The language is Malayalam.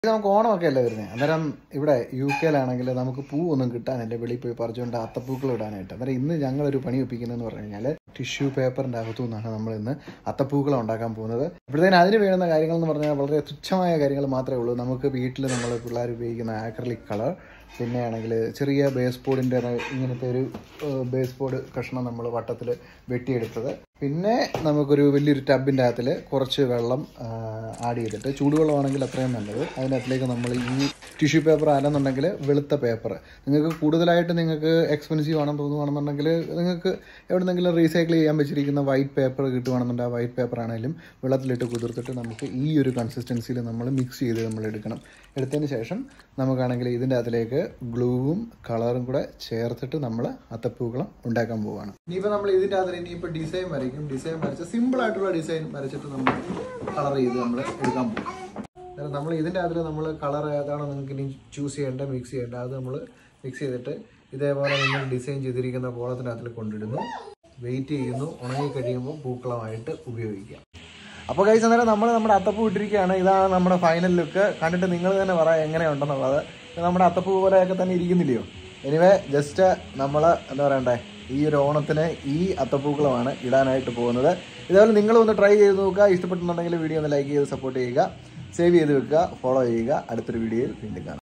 നമുക്ക് ഓണമൊക്കെ അല്ലേ വരുന്നത്. അന്നേരം ഇവിടെ UK നമുക്ക് പൂവൊന്നും കിട്ടാനില്ല, വെളിയിൽ പോയി പറിച്ചുകൊണ്ട് അത്തപ്പൂക്കൾ ഇടാനായിട്ട്. അന്നേരം ഇന്ന് ഞങ്ങളൊരു പണി ഒപ്പിക്കുന്നതെന്ന് പറഞ്ഞു കഴിഞ്ഞാൽ ടിഷ്യൂ പേപ്പറിൻ്റെ അകത്തു നിന്നാണ് നമ്മൾ ഇന്ന് അത്തപ്പൂക്കളം ഉണ്ടാക്കാൻ പോകുന്നത്. അപ്പോഴത്തേന് അതിന് വേണ്ടുന്ന കാര്യങ്ങൾ എന്ന് പറഞ്ഞാൽ വളരെ തുച്ഛമായ കാര്യങ്ങൾ മാത്രമേ ഉള്ളൂ. നമുക്ക് വീട്ടിൽ നമ്മൾ പിള്ളേർ ഉപയോഗിക്കുന്ന ആക്രിലിക് കളർ, പിന്നെ ആണെങ്കിൽ ചെറിയ ബേസ് ബോർഡിൻ്റെ ഇങ്ങനത്തെ ഒരു ബേസ് ബോർഡ് കഷ്ണം നമ്മൾ വട്ടത്തിൽ വെട്ടിയെടുത്തത്, പിന്നെ നമുക്കൊരു വലിയൊരു ടബിൻ്റെ അകത്തിൽ കുറച്ച് വെള്ളം ആഡ് ചെയ്തിട്ട്, ചൂടുവെള്ളമാണെങ്കിൽ അത്രയും നല്ലത്, അതിനകത്തിലേക്ക് നമ്മൾ ഈ ടിഷ്യൂ പേപ്പർ അല്ലെന്നുണ്ടെങ്കിൽ വെളുത്ത പേപ്പർ, നിങ്ങൾക്ക് കൂടുതലായിട്ട് നിങ്ങൾക്ക് എക്സ്പെൻസീവ് ആണെന്ന് തോന്നുകയാണെന്നുണ്ടെങ്കിൽ നിങ്ങൾക്ക് എവിടെന്നെങ്കിലും റീസൈക്കിൾ ചെയ്യാൻ വെച്ചിരിക്കുന്ന വൈറ്റ് പേപ്പർ കിട്ടുകയാണെന്നുണ്ടെങ്കിൽ ആ വൈറ്റ് പേപ്പർ ആണെങ്കിലും വെള്ളത്തിലിട്ട് കുതിർത്തിട്ട് നമുക്ക് ഈ ഒരു കൺസിസ്റ്റൻസിയിൽ നമ്മൾ മിക്സ് ചെയ്ത് നമ്മൾ എടുക്കണം. എടുത്തതിന് ശേഷം നമുക്കാണെങ്കിൽ ഇതിൻ്റെ അകത്തിലേക്ക് ഗ്ലൂവും കളറും കൂടെ ചേർത്തിട്ട് നമ്മൾ അത്തപ്പൂക്കളം ഉണ്ടാക്കാൻ പോവുകയാണ്. ഇനിയിപ്പോൾ നമ്മൾ ഇതിൻ്റെ അകത്ത് ഇനിയിപ്പോൾ ഡിസൈൻ വരയ്ക്കും. ഡിസൈൻ വരച്ച് സിമ്പിളായിട്ടുള്ള ഡിസൈൻ വരച്ചിട്ട് നമ്മൾ കളർ ചെയ്ത് നമ്മൾ എടുക്കാൻ പോകും. അതായത് നമ്മൾ ഇതിൻ്റെ അതിൽ നമ്മൾ കളർ ഏതാണോ നിങ്ങൾക്ക് ഇനി ചൂസ് ചെയ്യേണ്ടത്, മിക്സ് ചെയ്യേണ്ടത്, അത് നമ്മൾ മിക്സ് ചെയ്തിട്ട് ഇതേപോലെ നിങ്ങൾ ഡിസൈൻ ചെയ്തിരിക്കുന്ന കോളത്തിനകത്തിൽ കൊണ്ടിടുന്നു, വെയിറ്റ് ചെയ്യുന്നു, ഉണങ്ങി കഴിയുമ്പോൾ പൂക്കളമായിട്ട് ഉപയോഗിക്കാം. അപ്പോൾ ഗൈസ്, അന്നേരം നമ്മൾ നമ്മുടെ അത്തപ്പൂ ഇട്ടിരിക്കുകയാണ്. ഇതാണ് നമ്മുടെ ഫൈനൽ ലുക്ക്. കണ്ടിട്ട് നിങ്ങൾ തന്നെ പറയാം എങ്ങനെയുണ്ടെന്നുള്ളത്. നമ്മുടെ അത്തപ്പൂ പോലെയൊക്കെ തന്നെ ഇരിക്കുന്നില്ലയോ? എനിവേ, ജസ്റ്റ് നമ്മൾ എന്താ പറയണ്ടേ, ഈ ഒരു ഓണത്തിന് ഈ അത്തപ്പൂക്കളമാണ് ഇടാനായിട്ട് പോകുന്നത്. ഇതേപോലെ നിങ്ങളൊന്ന് ട്രൈ ചെയ്ത് നോക്കുക. ഇഷ്ടപ്പെട്ടുണ്ടെങ്കിൽ വീഡിയോ ഒന്ന് ലൈക്ക് ചെയ്ത് സപ്പോർട്ട് ചെയ്യുക, സേവ് ചെയ്ത് വെക്കുക, ഫോളോ ചെയ്യുക. അടുത്തൊരു വീഡിയോയിൽ വീണ്ടും കാണാം.